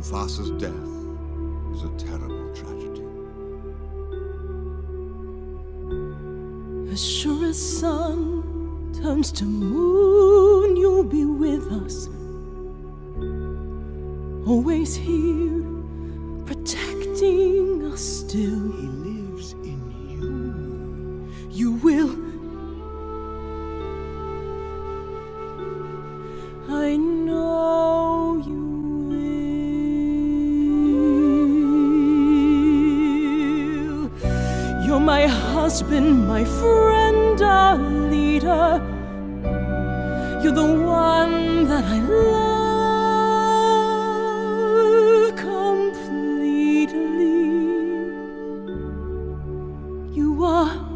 Mufasa's death is a terrible tragedy. As sure as sun turns to moon, you'll be with us, always here, protecting us still. He lives in you. You will. I know you will. You're my husband, my friend, our leader. You're the one that I love completely. You are